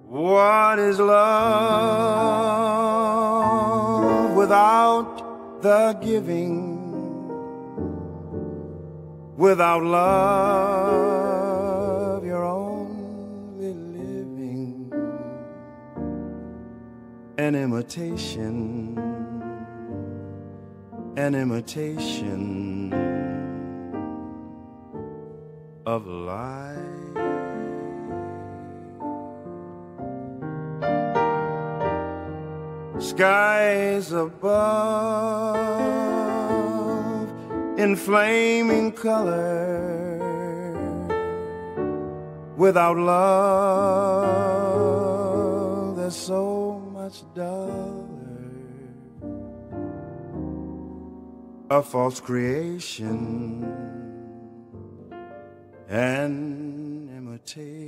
What is love without the giving? Without love, you're only living an imitation of life. Skies above in flaming color. Without love, there's so much duller. A false creation, an imitation